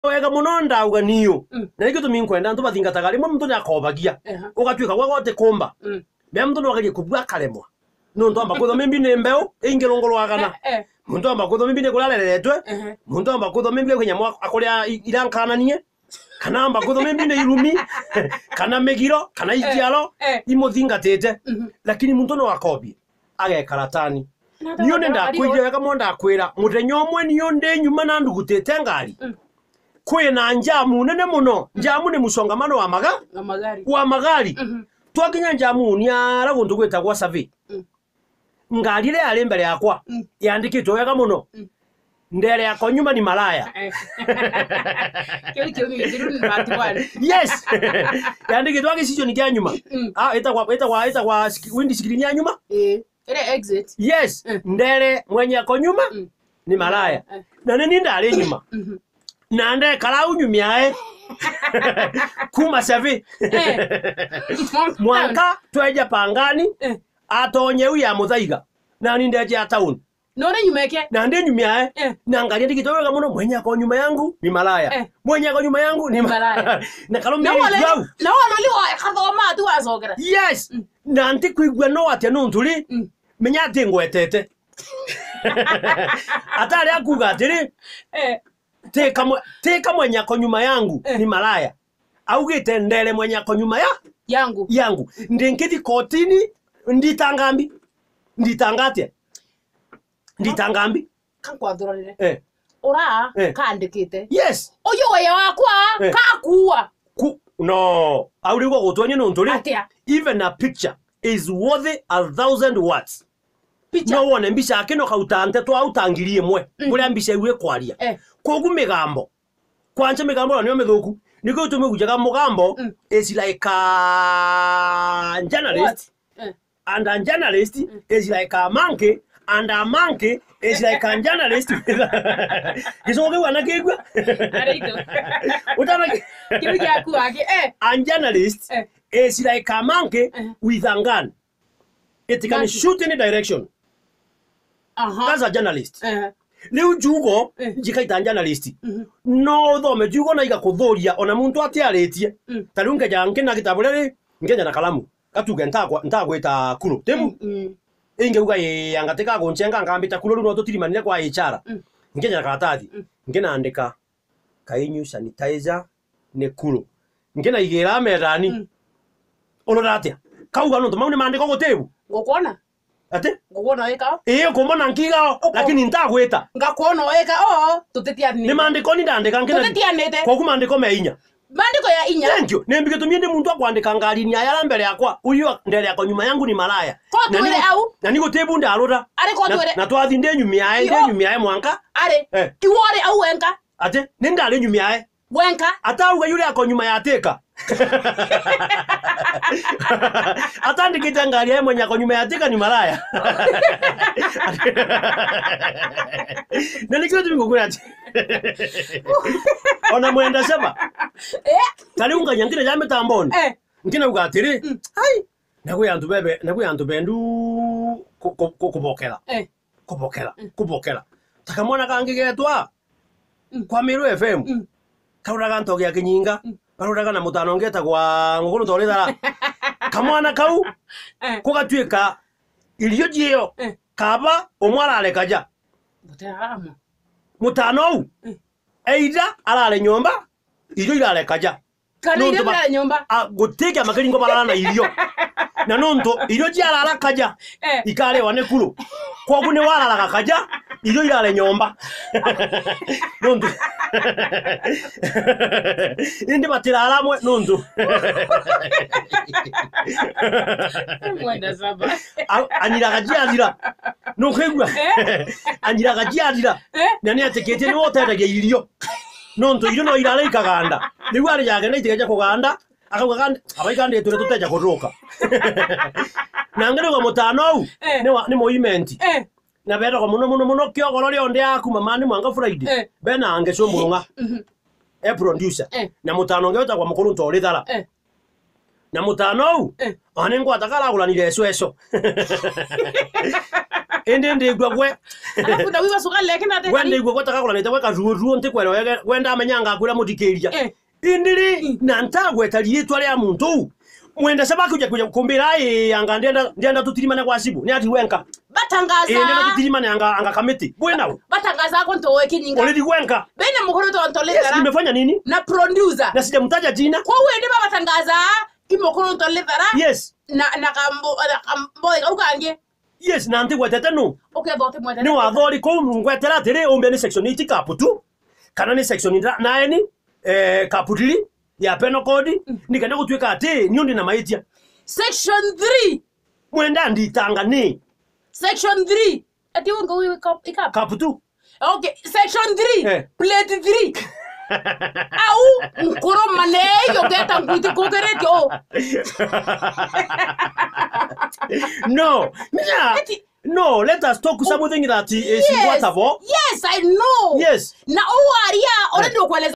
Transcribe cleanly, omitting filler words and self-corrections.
wega muno ndauga niyo na ikyo tuminkwenda ntu bathingataga rimwe muntu nyakobagia ugatwika gwa gote kumba me muntu no gagie kubwa kalemwa no ndo amba kuthoma mbine mbeo ingirongorwagana muntu amba kuthoma mbine kulareretwe muntu amba kuthoma mbine kwenyamwa akuria irankananie kana amba kuthoma mbine irumi kana megiro kana ikialo imuthingatete lakini muntu no akobi agekaratani niyo nenda kwiyo wega monda akwira muthenya omwe niyo ndi nyuma na ndugutete ngari kwina njamu nene muno njamu ni musongamano wa magari twakinya njamu ni ara gundu gwita gwa survey ngari ile ari mbere yakwa yandikitwo wega muno ndere yako nyuma ni malaya yes yandikitwo gicicio ni kya nyuma eta kwa window screen ya nyuma ile exit yes ndere mwenye yako nyuma ni malaya na nini ndare nyuma nande karau nyumyae kuma savi mwanka tweja pangani atonye uya muthaiga na nindeje ya town none nyumeke na nde nyumyae na ngalia ndikitoweka muno mwenye ako nyuma yangu ni malaya mwenye ako nyuma yangu ni malaya na kalombe na wale wa kathoma tu azogera yes na ntikwigwa no ate no ntuli menya ati ngwetete atari akuga atiri teka mwenye ako nyuma yangu ni malaya augite ndele mwenye ako nyuma yangu ndinkithi kotini nditangambi nditangambi kankwathurire ora kaandikite yes oyo waya wakwa kakuwa no aurigwa gutwenye no nturi even a picture is worth 1,000 words no one mbisha akino kautante twa utangirie mwe kuria mbisha iwe kwaria kogu migambo kwanje migambo niyo mithuku niko tumegujaga mugambo is like a journalist and a journalist is like a monkey and a monkey is like a journalist kisoge wana kigwa ariko utama kibuja kuake a journalist is like a monkey with a gun. It can shoot any direction. That's a journalist. Leo jugo jikaita journalist. No thome jugo na igakuthuria ona muntu atiaretie. Tarunga jange na kitabulere ngenya na kalamu. Katuge ntagwita kuro. Temu. Ingeuga ye angateka gonchenga ngambita kuro no tutirimanire kwa HR. Ngenya na karatathi. Ngena andika kainyu sanitizer ne kuro. Ngena igira merani. Onoratia. Kauga no tumane mandiko gotebu. Ngokona. Ate? Ngokona eka. Komona nkiga lakini ntagweta. Ngakona eka tutetiani. Ni mandiko ni ndandika ngena. Tutetianete. Kwa kumandiko meinya. Mandiko ya inya. Thank you. Nembike tuminde muntu akwandika ngari ni ayala mbere yakwa. Uyu ndere yakwa nyuma yangu ni malaya. Twatwire au. Na niko tebu ndarura. Ari twatwire. Na twathi nde nyumyae mwanka. Ari. Iwore au wenka. Ate? Ni ndare nyumyae. Wenka. Atauga yule ako nyuma ya teka. Atandikita ngari yeye mwenye ako nyuma ya teka ni malaya. Na nikio tumikukura ati. Ona mwenda saba. Taliunga nyangire jame tamboni. Ngina ugatiri. Ai. Nago yantu bendu kubokela. Kubokela. Takamona kangigetwa. Kwa Miru FM. Kauraga ntoge ya kinyinga. Kauraga na mutano ngeta kwa ngukuru tolethara. Kamwana kau. Kugatwika irio jiyo. Kaba omwara alekaja. Mutano. Eida alale nyomba. Irio iralekaja. Kana ile bila nyomba. Gutega makaringo balala na irio. Na nonto irio jiala alakaja. Ikale wane kulu. Kwa gune wala alakaja. Irio irale nyomba. Nonto. Indi batira alamwe nonto. Mwenda saba. Anyira gajiadira. No khegwa. Anyira gajiadira. Nani atekete ni wotataga irio. Nonto irio no irale ikaganda. Niwari yage na itegeja kuganda. Akaganda abaikande ture tuteja kuroka. Nangere ngo mutano ni moimenti. Na bero ko muno kyo gorori onde aku mamani mwanga Friday. Bena ange so murunga. Producer. Na mutano ngeta kwa mukuru ntolithara. Na mutano anengo atakala kulanire eso. ende ndigwa gwe alafu na wiwa suka leke na te wende igwa gotaka kola nite weka ruo ntikwero wenda amenyanga akwira mutikeria indiri na ntagweta riitwa ria muntu mwenda sabaki kuja kumbira anga ndienda tutirimane kwa sibu ni ati wenka batangaza ndienda tutirimane anga kamiti bwena batangaza ko ntowe kinyinga already wenka bene mukuru to ntolera yes nimefanya nini na producer na sijamtaja jina kwa wewe ndiba batangaza imukuru ntolera yes na kambo ukange yes na ntigwetete no okay bote mwete ni wathori ko ngwetera tiri umbe ni section 8 kaputu kana ni section 9 kaputili ya penal code nikenda gutwika ati nyundi na maitia section 3 mwenda nditanga ni section 3 ati wongo wiwe kaputu okay section 3 plate 3 au mkoro mane yogeta nguti kokereti no yeah. No, let us talk something that is yes, what about. yes, I know. Yes. Na uwaria already